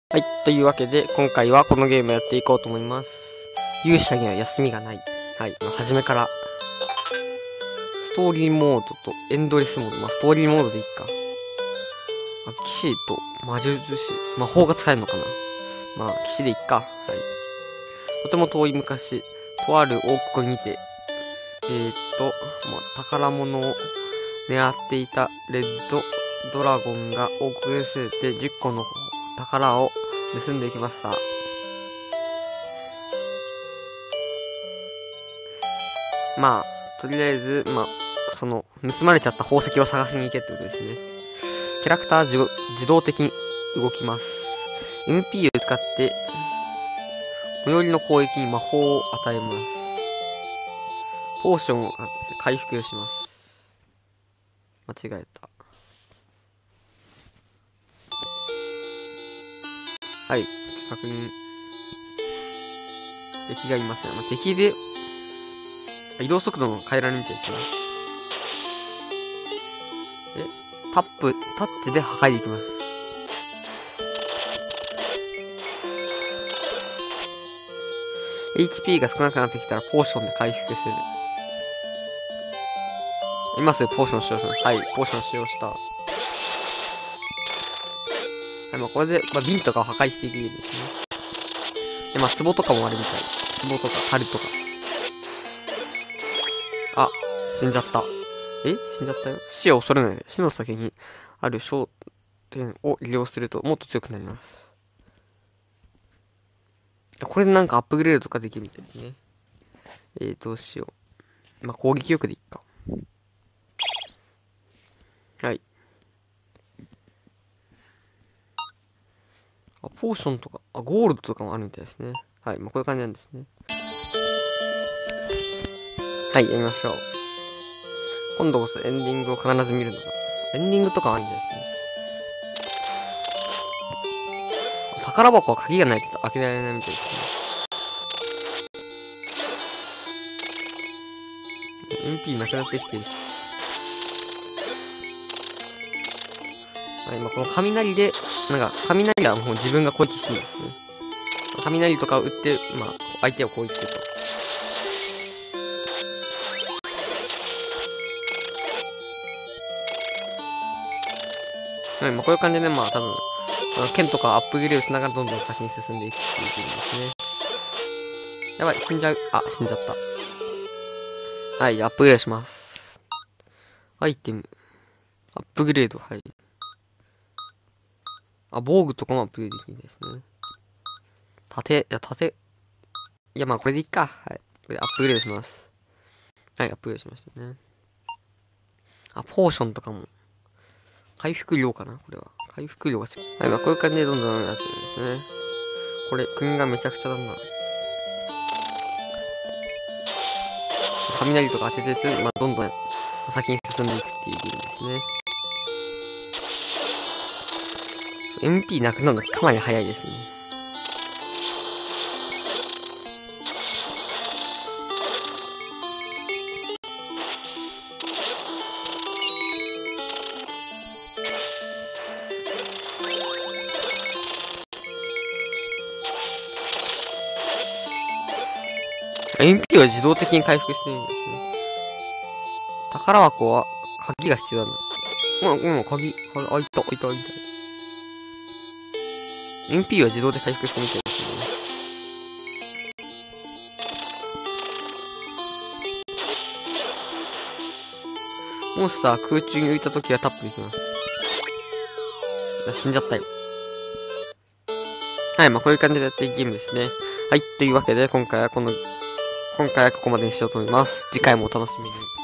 はい。というわけで、今回はこのゲームやっていこうと思います。勇者には休みがない。はい。初めから。ストーリーモードとエンドレスモード。ストーリーモードでいいか。騎士と魔術師。魔法が使えるのかな。騎士でいっか。はい。とても遠い昔、とある王国にて、宝物を狙っていたレッドドラゴンが王国で据えて10個の宝を盗んでいきました。とりあえず、その、盗まれちゃった宝石を探しに行けってことですね。キャラクター自動的に動きます。MP を使って、最寄りの攻撃に魔法を与えます。ポーションを回復します。間違えた。はい、確認。敵がいますね。敵で、移動速度の変えられるみたいですね。タッチで破壊できます。HP が少なくなってきたらポーションで回復する。今すぐポーション使用します。はい、ポーション使用した。はい、これで、瓶とかを破壊していくんですね。で、壺とかもあるみたい。壺とか、樽とか。死んじゃった。死んじゃったよ。死を恐れないで。死の先にある焦点を利用するともっと強くなります。これでなんかアップグレードとかできるみたいですね。どうしよう。攻撃力でいっか。はい。ポーションとか、ゴールドとかもあるみたいですね。はい。こういう感じなんですね。はい、やりましょう。今度こそエンディングを必ず見るのだ。エンディングとかあるんですね。宝箱は鍵がないと開けられないみたいですね。MP なくなってきてるし。はい、この雷で、雷はもう自分が攻撃してるんですね。雷とかを撃って、相手を攻撃すると。はい、こういう感じで、多分、剣とかアップグレードしながらどんどん先に進んでいくっていうゲームですね。やばい、死んじゃう。死んじゃった。はい、アップグレードします。アイテム。アップグレード、はい。防具とかもアップグレードできるんですね。盾。これでいいか。はい。これでアップグレードします。はい、アップグレードしましたね。ポーションとかも。回復量かなこれは。回復量が違う。はい、こういう感じでどんどんなってるんですね。これ、国がめちゃくちゃだな。雷とか当ててつ、どんどん先に進んでいくっていうゲームですね。MP なくなるのかなり早いですね。MP は自動的に回復してるんですね。宝箱は鍵が必要だな。鍵、開いた。MP は自動で回復してみたいですね。モンスター空中に浮いたときはタップできます。死んじゃったよ。はい、こういう感じでやっていくゲームですね。はい、というわけで今回はここまでにしようと思います。次回もお楽しみに。